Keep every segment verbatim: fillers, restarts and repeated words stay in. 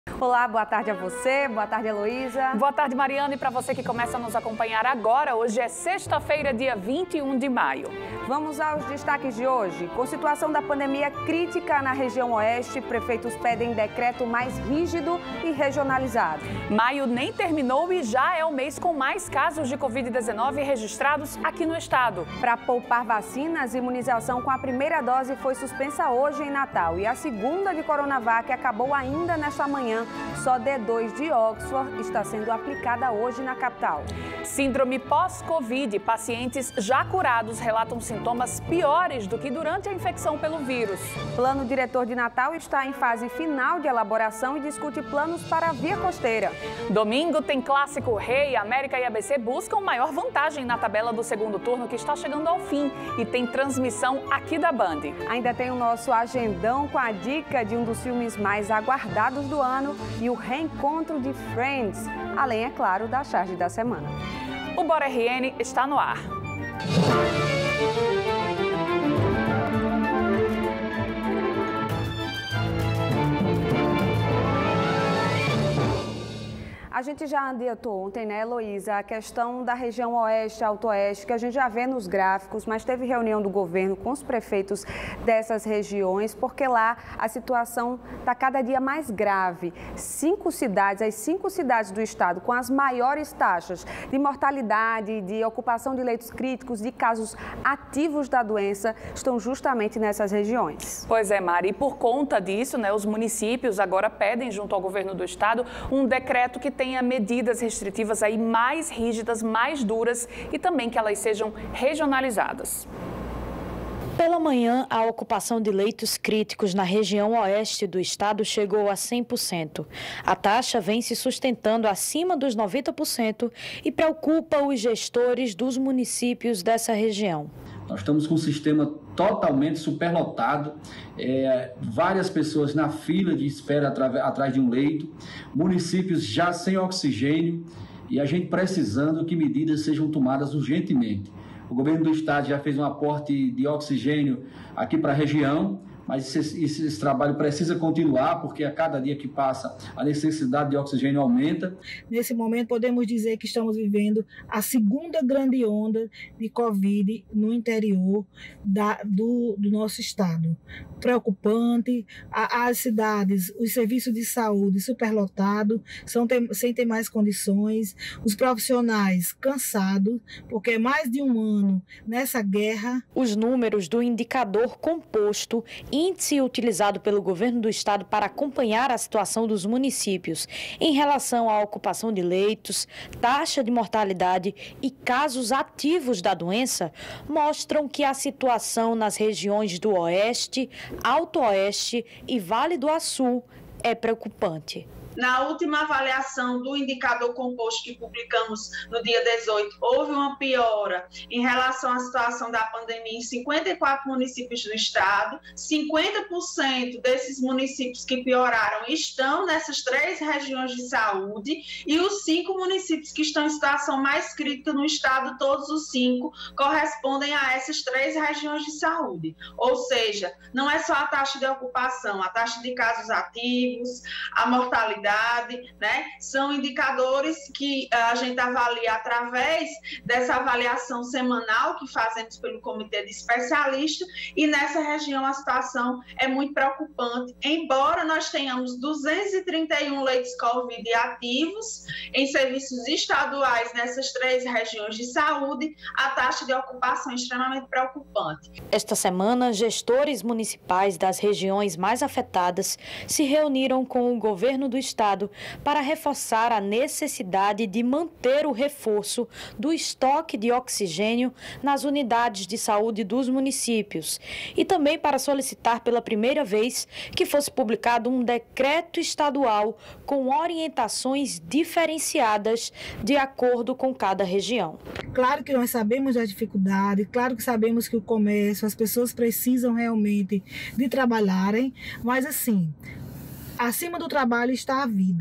Olá, boa tarde a você, boa tarde, Heloísa. Boa tarde, Mariana, e para você que começa a nos acompanhar agora, hoje é sexta-feira, dia vinte e um de maio. Vamos aos destaques de hoje. Com situação da pandemia crítica na região oeste, prefeitos pedem decreto mais rígido e regionalizado. Maio nem terminou e já é o mês com mais casos de covid dezenove registrados aqui no estado. Para poupar vacinas, imunização com a primeira dose foi suspensa hoje em Natal e a segunda de Coronavac acabou ainda nesta manhã. Só D dois de Oxford está sendo aplicada hoje na capital. Síndrome pós-Covid. Pacientes já curados relatam sintomas piores do que durante a infecção pelo vírus. Plano diretor de Natal está em fase final de elaboração e discute planos para a via costeira. Domingo tem clássico rei. América e A B C buscam maior vantagem na tabela do segundo turno, que está chegando ao fim, e tem transmissão aqui da Band. Ainda tem o nosso agendão com a dica de um dos filmes mais aguardados do ano e o reencontro de Friends, além, é claro, da charge da semana. O Bora R N está no ar. A gente já adiantou ontem, né, Heloísa, a questão da região oeste, alto-oeste, que a gente já vê nos gráficos, mas teve reunião do governo com os prefeitos dessas regiões, porque lá a situação está cada dia mais grave. Cinco cidades, as cinco cidades do estado com as maiores taxas de mortalidade, de ocupação de leitos críticos, de casos ativos da doença, estão justamente nessas regiões. Pois é, Mari, e por conta disso, né, os municípios agora pedem, junto ao governo do estado, um decreto que tenha medidas restritivas aí mais rígidas, mais duras e também que elas sejam regionalizadas. Pela manhã, a ocupação de leitos críticos na região oeste do estado chegou a cem por cento. A taxa vem se sustentando acima dos noventa por cento e preocupa os gestores dos municípios dessa região. Nós estamos com um sistema totalmente superlotado, é, várias pessoas na fila de espera atrás de um leito, municípios já sem oxigênio e a gente precisando que medidas sejam tomadas urgentemente. O governo do estado já fez um aporte de oxigênio aqui para a região, mas esse, esse, esse trabalho precisa continuar, porque a cada dia que passa a necessidade de oxigênio aumenta. Nesse momento, podemos dizer que estamos vivendo a segunda grande onda de Covid no interior da, do, do nosso estado. Preocupante, a, as cidades, os serviços de saúde superlotados, são ter, sem ter mais condições, os profissionais cansados, porque é mais de um ano nessa guerra. Os números do indicador composto, índice utilizado pelo governo do estado para acompanhar a situação dos municípios em relação à ocupação de leitos, taxa de mortalidade e casos ativos da doença, mostram que a situação nas regiões do Oeste, Alto-Oeste e Vale do Açu é preocupante. Na última avaliação do indicador composto que publicamos no dia dezoito, houve uma piora em relação à situação da pandemia em cinquenta e quatro municípios do estado. cinquenta por cento desses municípios que pioraram estão nessas três regiões de saúde e os cinco municípios que estão em situação mais crítica no estado, todos os cinco, correspondem a essas três regiões de saúde. Ou seja, não é só a taxa de ocupação, a taxa de casos ativos, a mortalidade, né? São indicadores que a gente avalia através dessa avaliação semanal que fazemos pelo comitê de especialistas, e nessa região a situação é muito preocupante. Embora nós tenhamos duzentos e trinta e um leitos Covid ativos em serviços estaduais nessas três regiões de saúde, a taxa de ocupação é extremamente preocupante. Esta semana, gestores municipais das regiões mais afetadas se reuniram com o governo do estado para reforçar a necessidade de manter o reforço do estoque de oxigênio nas unidades de saúde dos municípios e também para solicitar pela primeira vez que fosse publicado um decreto estadual com orientações diferenciadas de acordo com cada região. Claro que nós sabemos da dificuldade, claro que sabemos que o comércio, as pessoas precisam realmente de trabalharem, mas assim, acima do trabalho está a vida.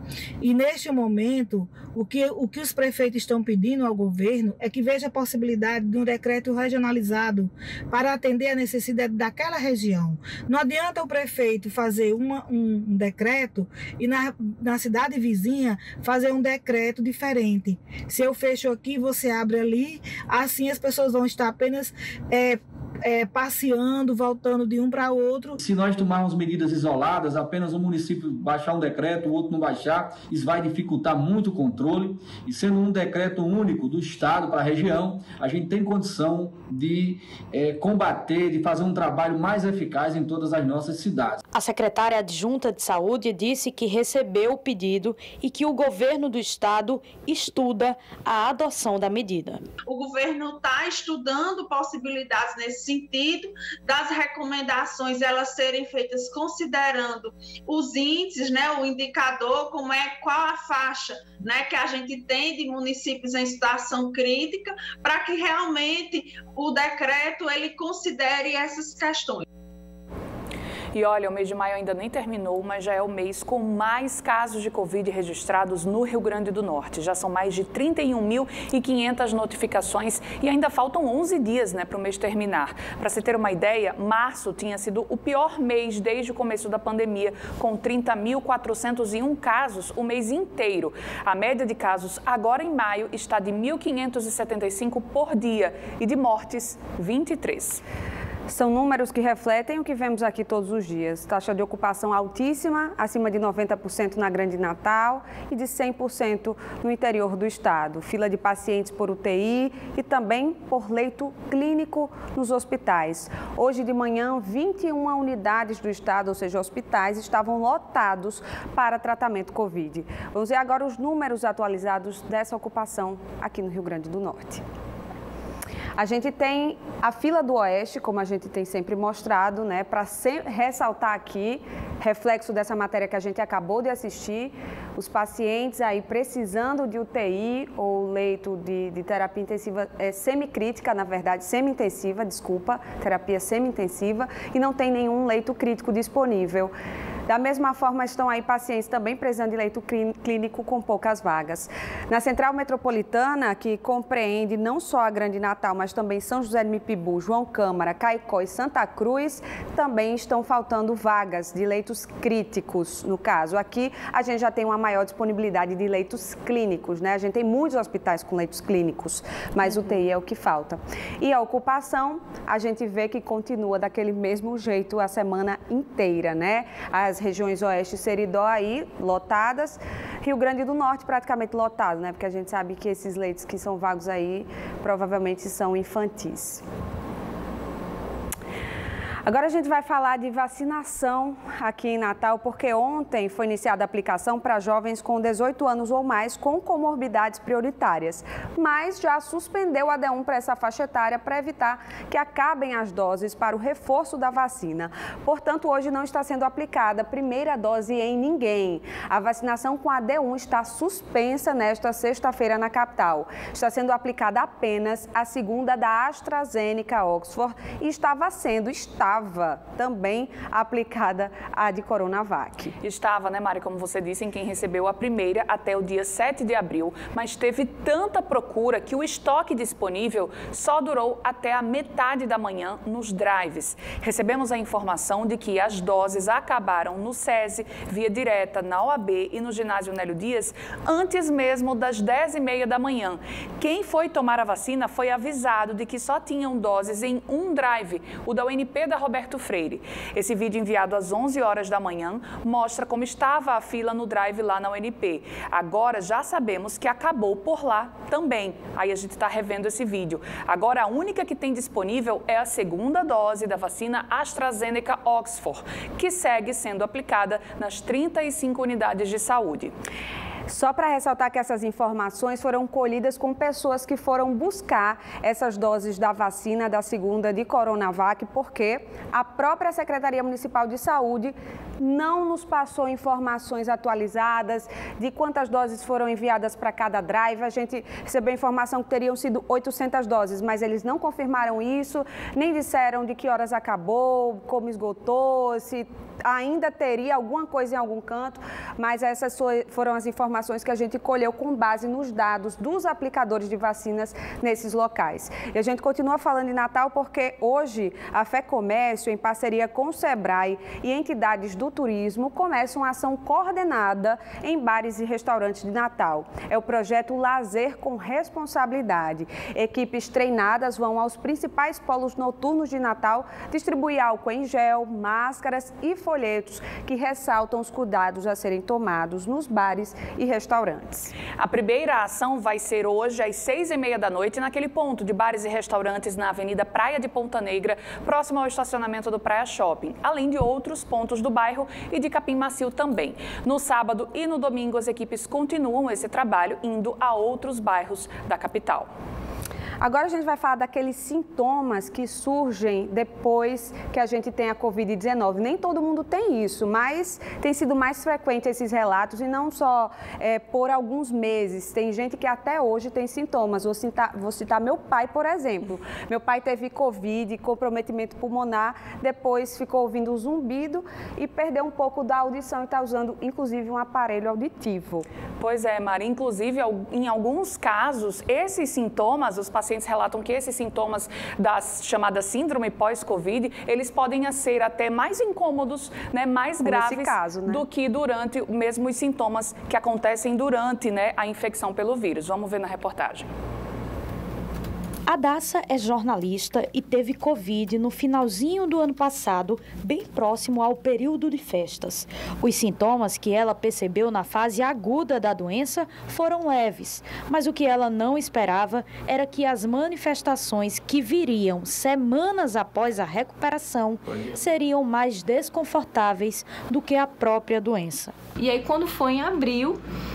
E neste momento, o que, o que os prefeitos estão pedindo ao governo é que veja a possibilidade de um decreto regionalizado para atender a necessidade daquela região. Não adianta o prefeito fazer uma, um, um decreto e na, na cidade vizinha fazer um decreto diferente. Se eu fecho aqui, você abre ali, assim as pessoas vão estar apenas é, É, passeando, voltando de um para outro. Se nós tomarmos medidas isoladas, apenas um município baixar um decreto, o outro não baixar, isso vai dificultar muito o controle. E sendo um decreto único do Estado para a região, a gente tem condição de é, combater, de fazer um trabalho mais eficaz em todas as nossas cidades. A secretária adjunta de Saúde disse que recebeu o pedido e que o governo do Estado estuda a adoção da medida. O governo está estudando possibilidades nesse sentido, das recomendações elas serem feitas considerando os índices, né, o indicador, como é, qual a faixa, né, que a gente tem de municípios em situação crítica, para que realmente o decreto ele considere essas questões. E olha, o mês de maio ainda nem terminou, mas já é o mês com mais casos de Covid registrados no Rio Grande do Norte. Já são mais de trinta e um mil e quinhentas notificações e ainda faltam onze dias, né, para o mês terminar. Para se ter uma ideia, março tinha sido o pior mês desde o começo da pandemia, com trinta mil quatrocentos e um casos o mês inteiro. A média de casos agora em maio está de mil quinhentos e setenta e cinco por dia e de mortes, vinte e três. São números que refletem o que vemos aqui todos os dias. Taxa de ocupação altíssima, acima de noventa por cento na Grande Natal e de cem por cento no interior do estado. Fila de pacientes por U T I e também por leito clínico nos hospitais. Hoje de manhã, vinte e uma unidades do estado, ou seja, hospitais, estavam lotados para tratamento Covid. Vamos ver agora os números atualizados dessa ocupação aqui no Rio Grande do Norte. A gente tem a fila do Oeste, como a gente tem sempre mostrado, né, para ressaltar aqui, reflexo dessa matéria que a gente acabou de assistir, os pacientes aí precisando de U T I ou leito de, de terapia intensiva é, semicrítica, na verdade, semi-intensiva, desculpa, terapia semi-intensiva, e não tem nenhum leito crítico disponível. Da mesma forma, estão aí pacientes também precisando de leito clínico com poucas vagas. Na Central Metropolitana, que compreende não só a Grande Natal, mas também São José de Mipibu, João Câmara, Caicó e Santa Cruz, também estão faltando vagas de leitos críticos, no caso. Aqui, a gente já tem uma maior disponibilidade de leitos clínicos, né? A gente tem muitos hospitais com leitos clínicos, mas o U T I é o que falta. E a ocupação, a gente vê que continua daquele mesmo jeito a semana inteira, né? As regiões Oeste e Seridó aí lotadas, Rio Grande do Norte praticamente lotado, né? Porque a gente sabe que esses leitos que são vagos aí provavelmente são infantis. Agora a gente vai falar de vacinação aqui em Natal, porque ontem foi iniciada a aplicação para jovens com dezoito anos ou mais com comorbidades prioritárias, mas já suspendeu a D um para essa faixa etária para evitar que acabem as doses para o reforço da vacina. Portanto, hoje não está sendo aplicada a primeira dose em ninguém. A vacinação com a D um está suspensa nesta sexta-feira na capital. Está sendo aplicada apenas a segunda da AstraZeneca Oxford e estava sendo, está Estava também aplicada a de Coronavac. Estava, né, Mari, como você disse, em quem recebeu a primeira até o dia sete de abril, mas teve tanta procura que o estoque disponível só durou até a metade da manhã nos drives. Recebemos a informação de que as doses acabaram no SESI, via direta, na O A B e no ginásio Nélio Dias antes mesmo das dez e meia da manhã. Quem foi tomar a vacina foi avisado de que só tinham doses em um drive, o da U N P da Roberto Freire. Esse vídeo enviado às onze horas da manhã mostra como estava a fila no drive lá na U N P. Agora já sabemos que acabou por lá também. Aí a gente está revendo esse vídeo. Agora a única que tem disponível é a segunda dose da vacina AstraZeneca Oxford, que segue sendo aplicada nas trinta e cinco unidades de saúde. Só para ressaltar que essas informações foram colhidas com pessoas que foram buscar essas doses da vacina da segunda de Coronavac, porque a própria Secretaria Municipal de Saúde não nos passou informações atualizadas de quantas doses foram enviadas para cada drive. A gente recebeu informação que teriam sido oitocentas doses, mas eles não confirmaram isso, nem disseram de que horas acabou, como esgotou, se ainda teria alguma coisa em algum canto, mas essas foram as informações que a gente colheu com base nos dados dos aplicadores de vacinas nesses locais. E a gente continua falando em Natal porque hoje a FEComércio, em parceria com o Sebrae e entidades do turismo, começa uma ação coordenada em bares e restaurantes de Natal. É o projeto Lazer com Responsabilidade. Equipes treinadas vão aos principais polos noturnos de Natal distribuir álcool em gel, máscaras e folhetos que ressaltam os cuidados a serem tomados nos bares e restaurantes. A primeira ação vai ser hoje às seis e meia da noite naquele ponto de bares e restaurantes na Avenida Praia de Ponta Negra, próximo ao estacionamento do Praia Shopping, além de outros pontos do bairro e de Capim Macio também. No sábado e no domingo, as equipes continuam esse trabalho indo a outros bairros da capital. Agora a gente vai falar daqueles sintomas que surgem depois que a gente tem a covid dezenove. Nem todo mundo tem isso, mas tem sido mais frequente esses relatos e não só é, por alguns meses. Tem gente que até hoje tem sintomas. Vou citar, vou citar meu pai, por exemplo. Meu pai teve Covid, comprometimento pulmonar, depois ficou ouvindo zumbido e perdeu um pouco da audição e está usando, inclusive, um aparelho auditivo. Pois é, Mari. Inclusive, em alguns casos, esses sintomas, os pacientes pacientes relatam que esses sintomas da chamada síndrome pós-Covid, eles podem ser até mais incômodos, né, mais graves caso, né? do que durante mesmo os sintomas que acontecem durante, né, a infecção pelo vírus. Vamos ver na reportagem. A Daça é jornalista e teve Covid no finalzinho do ano passado, bem próximo ao período de festas. Os sintomas que ela percebeu na fase aguda da doença foram leves, mas o que ela não esperava era que as manifestações que viriam semanas após a recuperação seriam mais desconfortáveis do que a própria doença. E aí, quando foi em abril,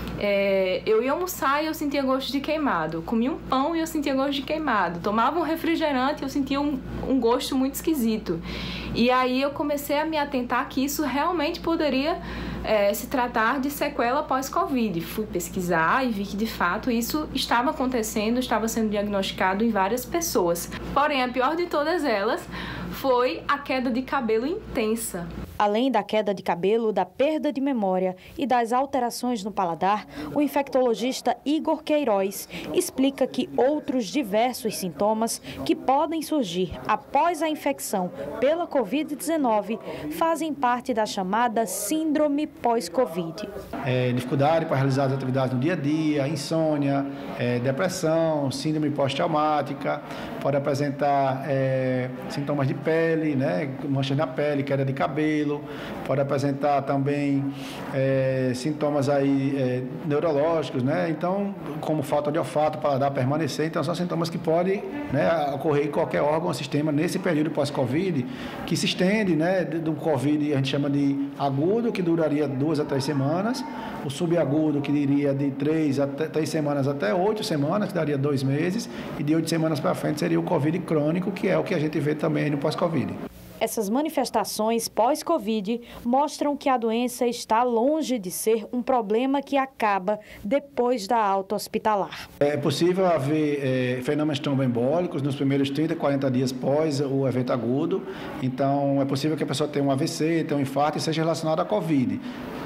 É, eu ia almoçar e eu sentia gosto de queimado. Comia um pão e eu sentia gosto de queimado. Tomava um refrigerante e eu sentia um, um gosto muito esquisito. E aí eu comecei a me atentar que isso realmente poderia é, se tratar de sequela pós-Covid. Fui pesquisar e vi que, de fato, isso estava acontecendo, estava sendo diagnosticado em várias pessoas. Porém, a pior de todas elas foi a queda de cabelo intensa. Além da queda de cabelo, da perda de memória e das alterações no paladar, o infectologista Igor Queiroz explica que outros diversos sintomas que podem surgir após a infecção pela covid dezenove fazem parte da chamada síndrome pós-Covid. É, dificuldade para realizar as atividades no dia a dia, insônia, é, depressão, síndrome pós-traumática, pode apresentar é, sintomas de pele, né, manchas na pele, queda de cabelo, pode apresentar também é, sintomas aí, é, neurológicos, né? Então, como falta de olfato, paladar permanecer. Então, são sintomas que podem, né, ocorrer em qualquer órgão ou sistema nesse período pós-Covid, que se estende, né, do Covid, a gente chama de agudo, que duraria duas a três semanas, o subagudo, que iria de três, até, três semanas até oito semanas, que daria dois meses, e de oito semanas para frente seria o Covid crônico, que é o que a gente vê também no pós-Covid. Essas manifestações pós-Covid mostram que a doença está longe de ser um problema que acaba depois da alta hospitalar. É possível haver é, fenômenos tromboembólicos nos primeiros trinta, quarenta dias pós o evento agudo. Então, é possível que a pessoa tenha um A V C, tenha um infarto e seja relacionado à Covid.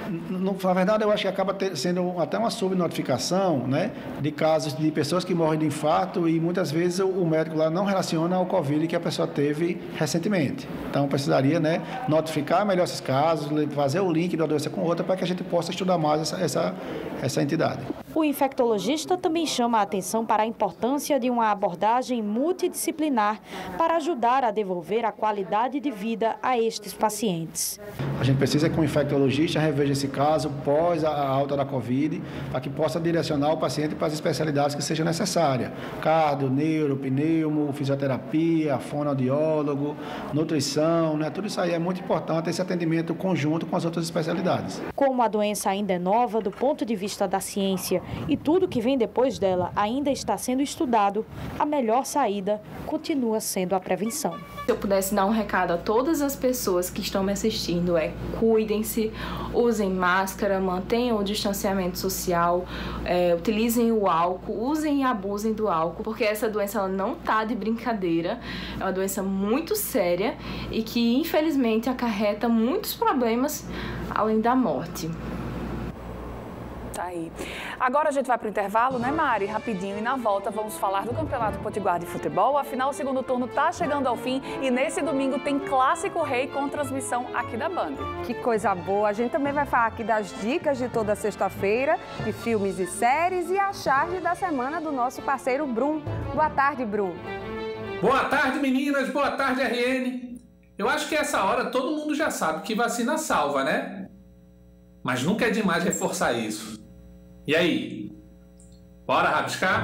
Na verdade, eu acho que acaba ter, sendo até uma subnotificação, né, de casos de pessoas que morrem de infarto e muitas vezes o médico lá não relaciona ao Covid que a pessoa teve recentemente. Então, precisaria, né, notificar melhor esses casos, fazer o link de uma doença com outra para que a gente possa estudar mais essa, essa, essa entidade. O infectologista também chama a atenção para a importância de uma abordagem multidisciplinar para ajudar a devolver a qualidade de vida a estes pacientes. A gente precisa que o infectologista reveja esse caso pós a alta da Covid, para que possa direcionar o paciente para as especialidades que sejam necessárias. Cardio, neuro, pneumo, fisioterapia, fonoaudiólogo, nutrição, né? Tudo isso aí é muito importante, esse atendimento conjunto com as outras especialidades. Como a doença ainda é nova do ponto de vista da ciência e tudo que vem depois dela ainda está sendo estudado, a melhor saída continua sendo a prevenção. Se eu pudesse dar um recado a todas as pessoas que estão me assistindo é: cuidem-se, usem máscara, mantenham o distanciamento social, é, utilizem o álcool, usem e abusem do álcool, porque essa doença ela não está de brincadeira, é uma doença muito séria e que infelizmente acarreta muitos problemas além da morte. Tá aí. Agora a gente vai para o intervalo, né, Mari? Rapidinho. E na volta vamos falar do Campeonato Potiguar de Futebol. Afinal, o segundo turno está chegando ao fim e nesse domingo tem Clássico Rei com transmissão aqui da Band. Que coisa boa. A gente também vai falar aqui das dicas de toda sexta-feira, de filmes e séries e a charge da semana do nosso parceiro Brum. Boa tarde, Brum. Boa tarde, meninas. Boa tarde, R N. Eu acho que essa hora todo mundo já sabe que vacina salva, né? Mas nunca é demais reforçar isso. E aí? Bora rabiscar?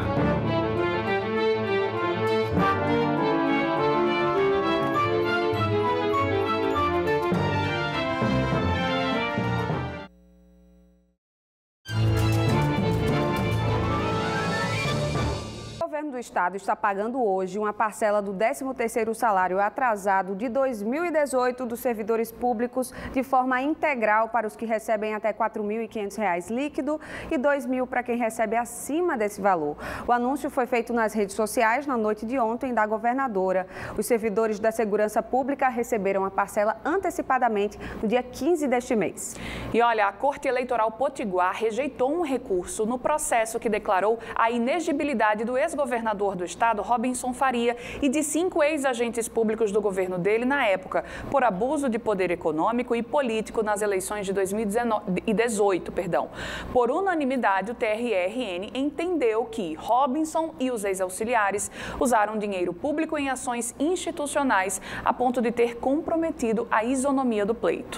O governo do estado está pagando hoje uma parcela do décimo terceiro salário atrasado de dois mil e dezoito dos servidores públicos de forma integral para os que recebem até quatro mil e quinhentos reais líquido e dois mil para quem recebe acima desse valor. O anúncio foi feito nas redes sociais na noite de ontem da governadora. Os servidores da segurança pública receberam a parcela antecipadamente no dia quinze deste mês. E olha, a Corte Eleitoral Potiguar rejeitou um recurso no processo que declarou a inegibilidade do ex-governador governador do estado, Robinson Faria, e de cinco ex-agentes públicos do governo dele na época, por abuso de poder econômico e político nas eleições de dois mil e dezoito. Perdão. Por unanimidade, o T R R N entendeu que Robinson e os ex-auxiliares usaram dinheiro público em ações institucionais a ponto de ter comprometido a isonomia do pleito.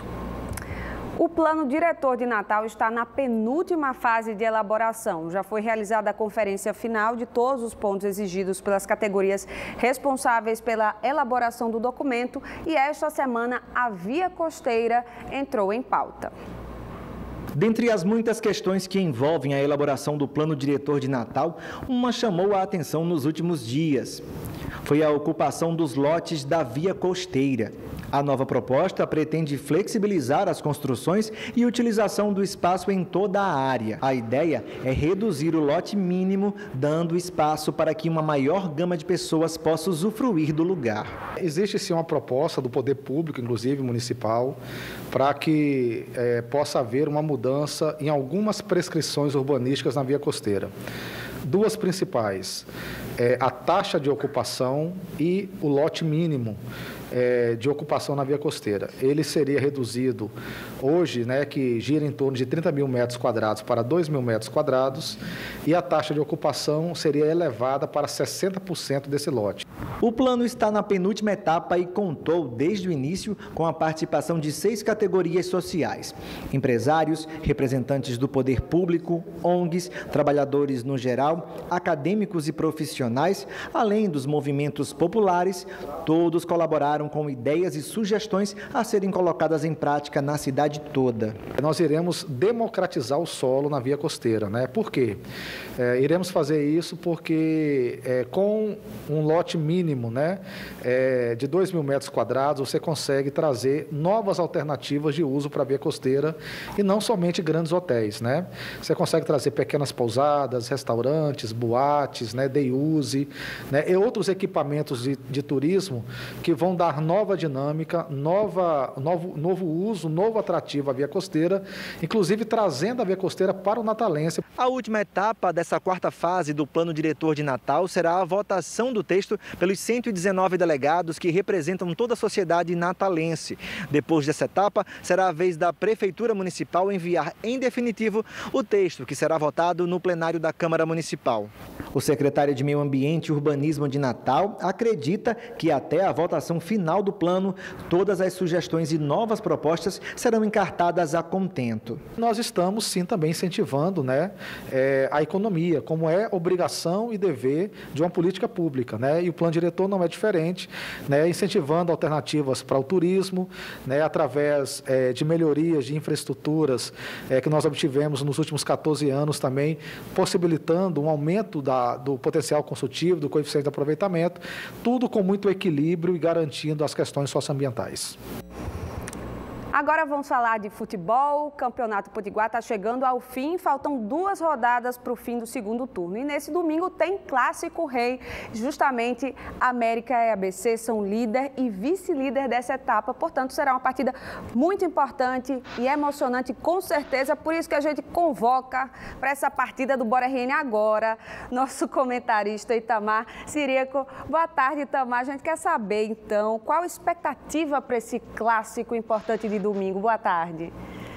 O plano diretor de Natal está na penúltima fase de elaboração. Já foi realizada a conferência final de todos os pontos exigidos pelas categorias responsáveis pela elaboração do documento e esta semana a Via Costeira entrou em pauta. Dentre as muitas questões que envolvem a elaboração do plano diretor de Natal, uma chamou a atenção nos últimos dias. Foi a ocupação dos lotes da Via Costeira. A nova proposta pretende flexibilizar as construções e utilização do espaço em toda a área. A ideia é reduzir o lote mínimo, dando espaço para que uma maior gama de pessoas possa usufruir do lugar. Existe sim uma proposta do poder público, inclusive municipal, para que é, possa haver uma mudança em algumas prescrições urbanísticas na Via Costeira. Duas principais, é, a taxa de ocupação e o lote mínimo é, de ocupação na Via Costeira. Ele seria reduzido hoje, né, que gira em torno de trinta mil metros quadrados para dois mil metros quadrados, e a taxa de ocupação seria elevada para sessenta por cento desse lote. O plano está na penúltima etapa e contou, desde o início, com a participação de seis categorias sociais: empresários, representantes do poder público, O N Gs, trabalhadores no geral, acadêmicos e profissionais, além dos movimentos populares. Todos colaboraram com ideias e sugestões a serem colocadas em prática na cidade toda. Nós iremos democratizar o solo na Via Costeira, né? Por quê? É, iremos fazer isso porque é, com um lote mínimo, né, é, de dois mil metros quadrados, você consegue trazer novas alternativas de uso para a Via Costeira e não somente grandes hotéis, né? Você consegue trazer pequenas pousadas, restaurantes, boates, né, day use, né, e outros equipamentos de, de turismo que vão dar nova dinâmica, nova, novo, novo uso, novo atrativo atrativo à Via Costeira, inclusive trazendo a Via Costeira para o natalense. A última etapa dessa quarta fase do Plano Diretor de Natal será a votação do texto pelos cento e dezenove delegados que representam toda a sociedade natalense. Depois dessa etapa, será a vez da Prefeitura Municipal enviar em definitivo o texto que será votado no plenário da Câmara Municipal. O secretário de Meio Ambiente e Urbanismo de Natal acredita que até a votação final do plano, todas as sugestões e novas propostas serão encartadas a contento. Nós estamos, sim, também incentivando, né, é, a economia, como é obrigação e dever de uma política pública, né, e o plano diretor não é diferente, né, incentivando alternativas para o turismo, né, através é, de melhorias de infraestruturas é, que nós obtivemos nos últimos quatorze anos também, possibilitando um aumento da, do potencial consultivo, do coeficiente de aproveitamento, tudo com muito equilíbrio e garantindo as questões socioambientais. Agora vamos falar de futebol. O Campeonato Potiguar está chegando ao fim, faltam duas rodadas para o fim do segundo turno. E nesse domingo tem Clássico Rei, justamente América e A B C são líder e vice-líder dessa etapa, portanto será uma partida muito importante e emocionante, com certeza, por isso que a gente convoca para essa partida do Bora R N agora, nosso comentarista Itamar Ciríaco. Boa tarde, Itamar. A gente quer saber, então, qual a expectativa para esse clássico importante de domingo. Boa tarde.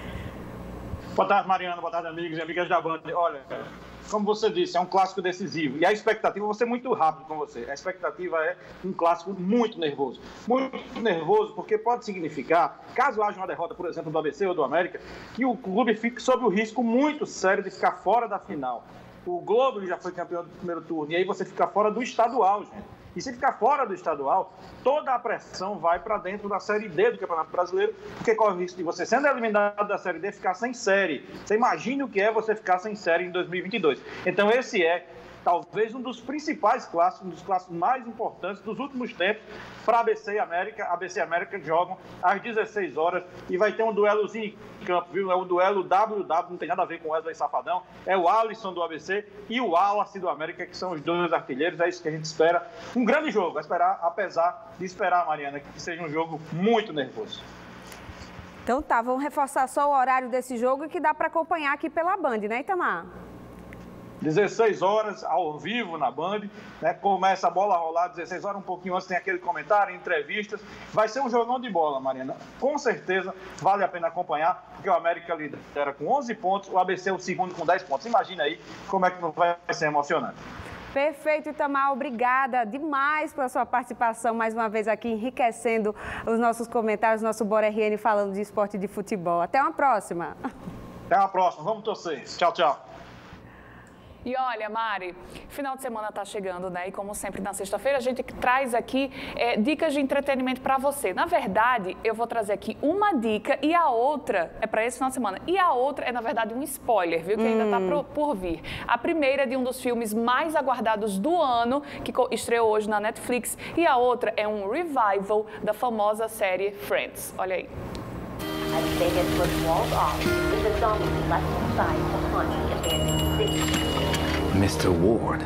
Boa tarde, Mariana. Boa tarde, amigos e amigas da Band. Olha, como você disse, é um clássico decisivo. E a expectativa, vou ser muito rápido com você, a expectativa é um clássico muito nervoso. Muito nervoso porque pode significar, caso haja uma derrota, por exemplo, do A B C ou do América, que o clube fique sob o risco muito sério de ficar fora da final. O Globo já foi campeão do primeiro turno e aí você fica fora do estadual, gente. E se ficar fora do estadual, toda a pressão vai para dentro da Série D do Campeonato Brasileiro, porque corre o risco de você, sendo eliminado da Série D, ficar sem série. Você imagina o que é você ficar sem série em dois mil e vinte e dois. Então esse é talvez um dos principais clássicos, um dos clássicos mais importantes dos últimos tempos para A B C e América. A B C e América jogam às dezesseis horas e vai ter um duelozinho em campo, viu? É o duelo W W, não tem nada a ver com o Wesley Safadão. É o Alisson do A B C e o Wallace do América, que são os dois artilheiros. É isso que a gente espera. Um grande jogo, a esperar, apesar de esperar, Mariana, que seja um jogo muito nervoso. Então tá, vamos reforçar só o horário desse jogo que dá para acompanhar aqui pela Band, né, Itamar? dezesseis horas, ao vivo na Band, né? Começa a bola a rolar, dezesseis horas, um pouquinho antes tem aquele comentário, entrevistas. Vai ser um jogão de bola, Mariana. Com certeza vale a pena acompanhar, porque o América lidera com onze pontos, o A B C é o segundo com dez pontos. Imagina aí como é que não vai ser emocionante. Perfeito, Itamar. Obrigada demais pela sua participação mais uma vez aqui, enriquecendo os nossos comentários, nosso Bora R N falando de esporte e de futebol. Até uma próxima. Até uma próxima. Vamos torcer. Tchau, tchau. E olha, Mari, final de semana está chegando, né? E como sempre na sexta-feira a gente traz aqui é, dicas de entretenimento para você. Na verdade, eu vou trazer aqui uma dica e a outra é para esse final de semana. E a outra é, na verdade, um spoiler, viu? Que ainda está por, por vir. A primeira é de um dos filmes mais aguardados do ano, que estreou hoje na Netflix. E a outra é um revival da famosa série Friends. Olha aí. As Vegas was walled off, with the zombies left inside to haunt the abandoned city. Mister Ward,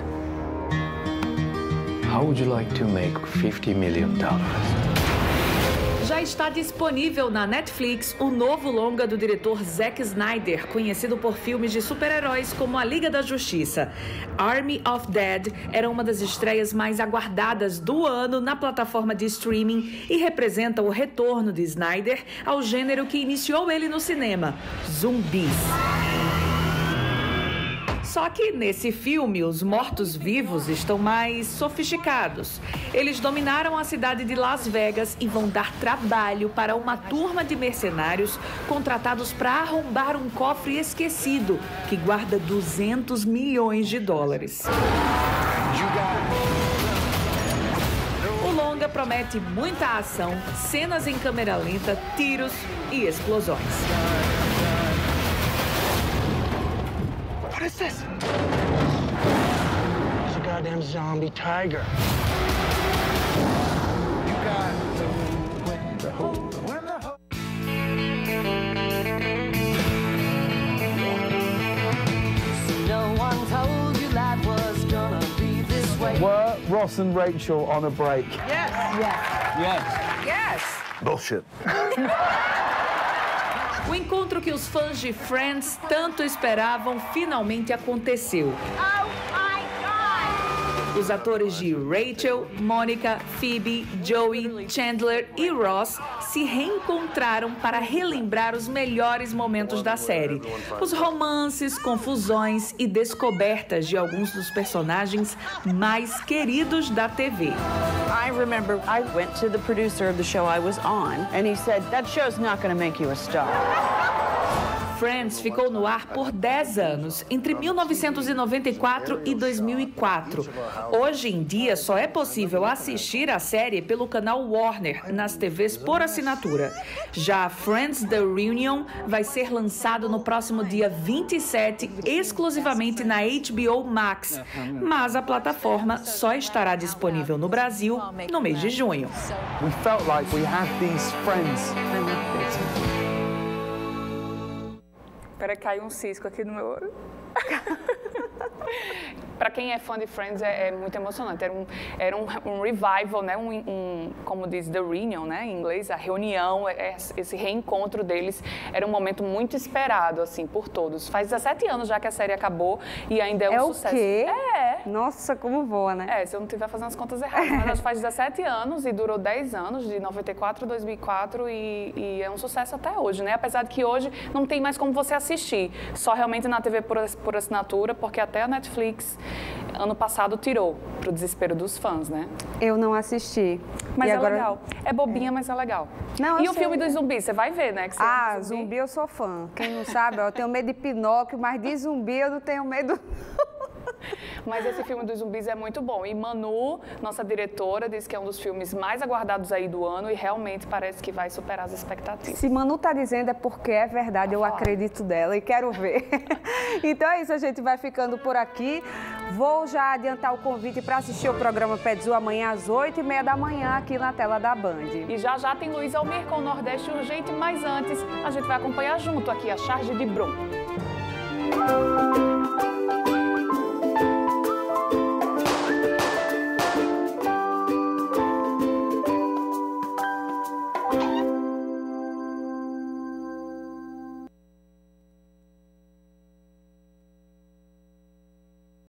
how would you like to make fifty million dollars? Já está disponível na Netflix o novo longa do diretor Zack Snyder, conhecido por filmes de super-heróis como A Liga da Justiça. Army of Dead era uma das estreias mais aguardadas do ano na plataforma de streaming e representa o retorno de Snyder ao gênero que iniciou ele no cinema, zumbis. Só que nesse filme, os mortos-vivos estão mais sofisticados. Eles dominaram a cidade de Las Vegas e vão dar trabalho para uma turma de mercenários contratados para arrombar um cofre esquecido que guarda duzentos milhões de dólares. O longa promete muita ação, cenas em câmera lenta, tiros e explosões. What is this? It's a goddamn zombie tiger. You got to win the whole, win the whole. So no one told you life was gonna be this way. Were Ross and Rachel on a break? Yes. Yes. Yes. Yes. Bullshit. O reencontro que os fãs de Friends tanto esperavam finalmente aconteceu. Os atores de Rachel, Mônica, Phoebe, Joey, Chandler e Ross se reencontraram para relembrar os melhores momentos da série. Os romances, confusões e descobertas de alguns dos personagens mais queridos da T V. I remember I went to the producer of the show I was on and he said, "That show's not going to make you a star." Friends ficou no ar por dez anos, entre mil novecentos e noventa e quatro e dois mil e quatro. Hoje em dia, só é possível assistir a série pelo canal Warner, nas T Vs por assinatura. Já Friends The Reunion vai ser lançado no próximo dia vinte e sete, exclusivamente na H B O Max. Mas a plataforma só estará disponível no Brasil no mês de junho. We felt like we had these friends. Peraí, caiu um cisco aqui no meu olho. Para quem é fã de Friends, é, é muito emocionante. Era um, era um, um revival, né? Um, um, como diz The Reunion, né? Em inglês, a reunião, é, esse reencontro deles era um momento muito esperado, assim, por todos. Faz dezessete anos já que a série acabou e ainda é um é sucesso. É o quê? É. Nossa, como voa, né? É, se eu não estiver fazendo as contas erradas. Mas faz dezessete anos e durou dez anos, de noventa e quatro a dois mil e quatro, e, e é um sucesso até hoje, né? Apesar de que hoje não tem mais como você assistir, só realmente na T V por, por assinatura, porque até a Netflix ano passado tirou, pro desespero dos fãs, né? Eu não assisti. Mas e é agora... legal. É bobinha, mas é legal. Não, e o sei. filme dos zumbis, você vai ver, né? Que você ah, é zumbi. zumbi eu sou fã. Quem não sabe, eu tenho medo de Pinóquio, mas de zumbi eu não tenho medo. Mas esse filme dos zumbis é muito bom. E Manu, nossa diretora, disse que é um dos filmes mais aguardados aí do ano e realmente parece que vai superar as expectativas. Se Manu tá dizendo é porque é verdade, eu acredito dela e quero ver. Então é isso, a gente vai ficando por aqui. Vou já adiantar o convite para assistir o programa Pedzul amanhã às oito e meia da manhã aqui na tela da Band. E já já tem Luiz Almir com o Nordeste Urgente, mas antes a gente vai acompanhar junto aqui a charge de Brum.